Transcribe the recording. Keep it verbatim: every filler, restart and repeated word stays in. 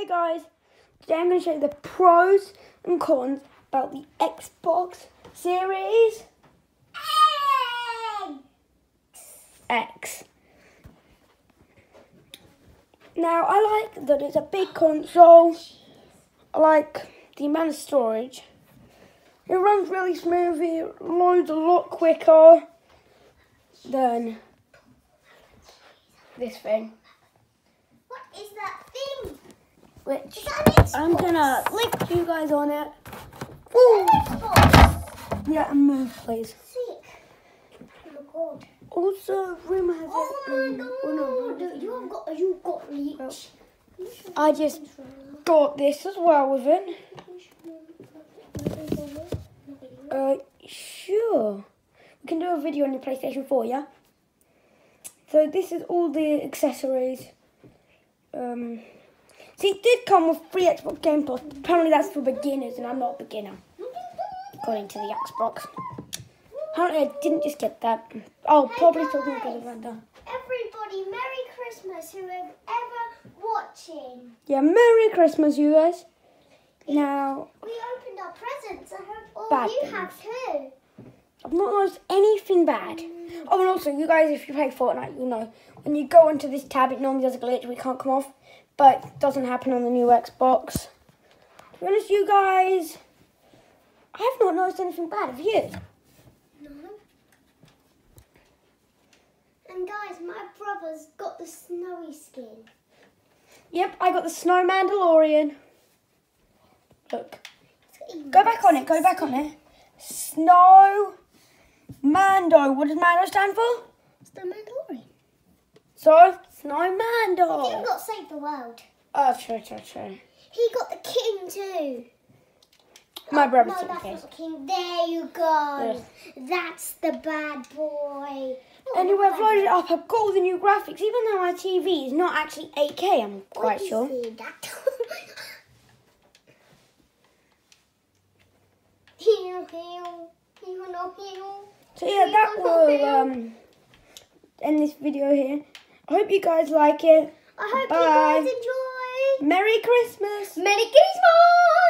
Hey guys, today I'm going to show you the pros and cons about the Xbox Series X. Now, I like that it's a big console. I like the amount of storage. It runs really smoothly, it loads a lot quicker than this thing. What is that thing? Which Is that an Xbox? I'm gonna link you guys on it. Ooh. Xbox. Yeah, and move, please. Sick. Oh my god. Also, rumor has it. Oh my um, god. oh no, no, You have got you got reach. I just got this as well with it. Uh, sure. We can do a video on your PlayStation four, yeah? So this is all the accessories. Um, see, it did come with free Xbox Game Pass. Apparently that's for beginners, and I'm not a beginner, according to the Xbox. Apparently I didn't just get that. Oh, Hey probably guys. talking because of Randa. Everybody, Merry Christmas, whoever ever watching. Yeah, Merry Christmas, you guys. Now, We opened our presents. I hope all Bad you things. have too. I've not noticed anything bad. Oh, and also, you guys, if you play Fortnite, you'll know. When you go onto this tab, it normally does a glitch. We can't come off. But it doesn't happen on the new Xbox. To be honest, you guys, I have not noticed anything bad. Have you? No. And guys, my brother's got the snowy skin. Yep, I got the Snow Mandalorian. Look. Go back on it. Go back on it. Snow Mando. What does Mando stand for? It's the Mandalorian. So, Snow He Mando. didn't got save the world. Oh, true, true, true. He got the king too. My brother No, took the that's case. not the king. There you go. Yes. That's the bad boy. Oh, Anyway, I've bad loaded it boy. up. I've got all the new graphics, even though my T V is not actually eight K, I'm quite What sure. is that? Heal, heal, heal, no heal. So yeah, that will um, end this video here. I hope you guys like it. I hope Bye. you guys enjoy. Merry Christmas! Merry Christmas!